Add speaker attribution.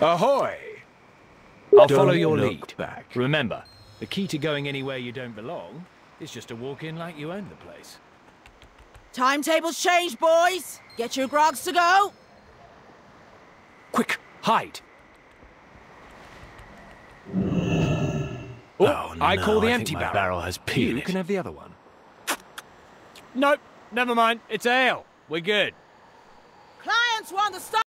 Speaker 1: Ahoy!
Speaker 2: I'll follow your lead.
Speaker 1: Back.
Speaker 2: Remember, the key to going anywhere you don't belong is just to walk in like you own the place.
Speaker 3: Timetable's changed, boys. Get your grogs to go.
Speaker 2: Quick, hide!
Speaker 1: Oh, no,
Speaker 2: I call the empty
Speaker 1: think my
Speaker 2: barrel.
Speaker 1: barrel has pee in
Speaker 2: You
Speaker 1: it.
Speaker 2: can have the other one. Nope, never mind. It's ale. We're good.
Speaker 3: Clients want to stop.